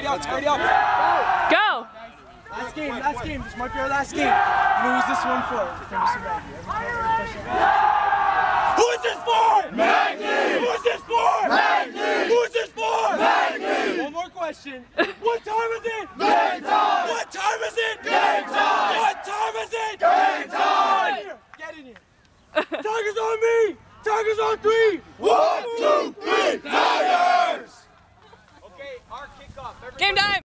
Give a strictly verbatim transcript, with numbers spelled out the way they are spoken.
up, square up. Go! Last game, last game. This might be our last game. You know who's this one for? Who is this for? Maggie! Who is this for? Maggie! Who is this for? Maggie! One more question. What time is it? Game time! What time is it? Game time! What time is it? Game time! Get in here. Tigers on me! Tigers on three! One, two, three, Tigers! Okay, our kickoff. Game time!